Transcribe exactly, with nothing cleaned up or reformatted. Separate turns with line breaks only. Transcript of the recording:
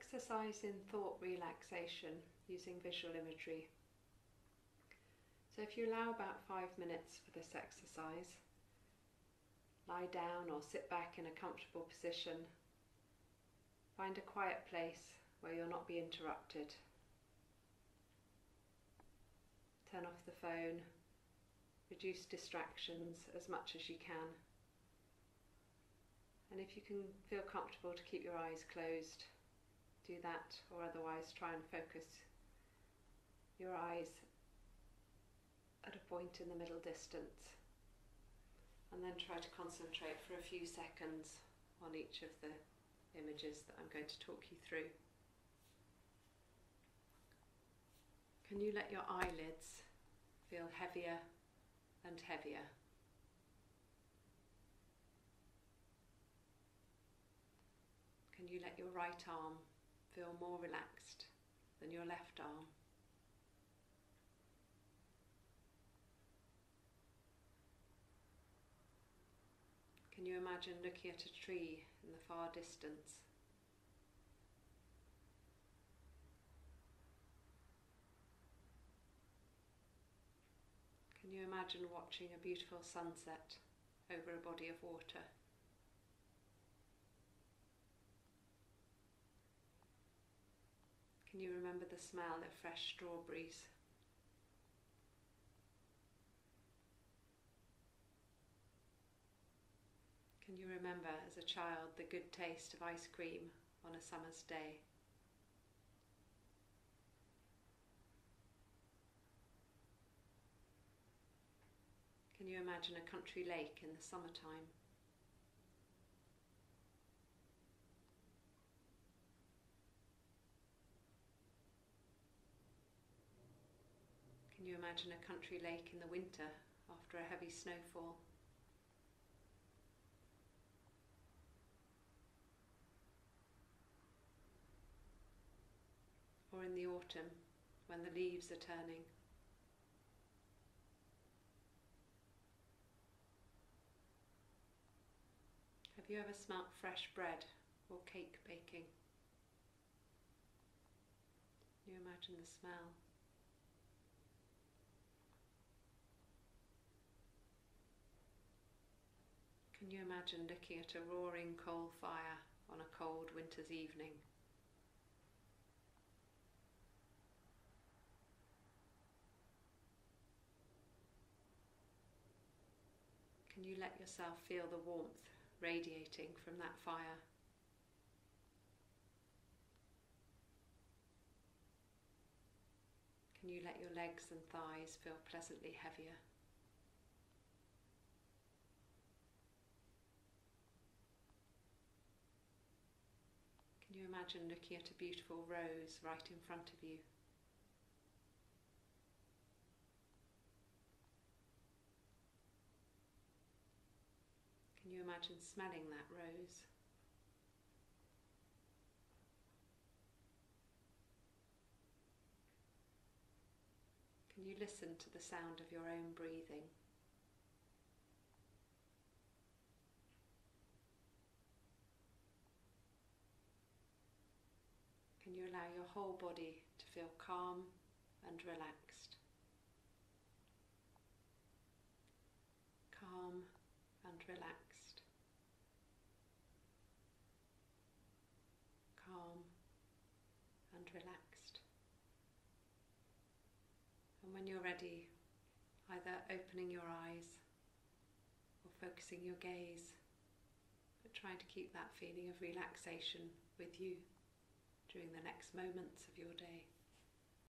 exercise in thought relaxation using visual imagery. So if you allow about five minutes for this exercise, lie down or sit back in a comfortable position. Find a quiet place where you'll not be interrupted. Turn off the phone, reduce distractions as much as you can. And if you can feel comfortable to keep your eyes closed, do that, or otherwise try and focus your eyes at a point in the middle distance. And then try to concentrate for a few seconds on each of the images that I'm going to talk you through. Can you let your eyelids feel heavier and heavier? Can you let your right arm feel more relaxed than your left arm? Can you imagine looking at a tree in the far distance? Can you imagine watching a beautiful sunset over a body of water? Can you remember the smell of fresh strawberries? Can you remember as a child the good taste of ice cream on a summer's day? Can you imagine a country lake in the summertime? Can you imagine a country lake in the winter after a heavy snowfall? Or in the autumn, when the leaves are turning? Have you ever smelt fresh bread or cake baking? Can you imagine the smell? Can you imagine looking at a roaring coal fire on a cold winter's evening? Can you let yourself feel the warmth radiating from that fire? Can you let your legs and thighs feel pleasantly heavier? Can you imagine looking at a beautiful rose right in front of you? Can you imagine smelling that rose? Can you listen to the sound of your own breathing? Can you allow your whole body to feel calm and relaxed? Calm and relaxed. Calm and relaxed. And when you're ready, either opening your eyes or focusing your gaze, but trying to keep that feeling of relaxation with you during the next moments of your day.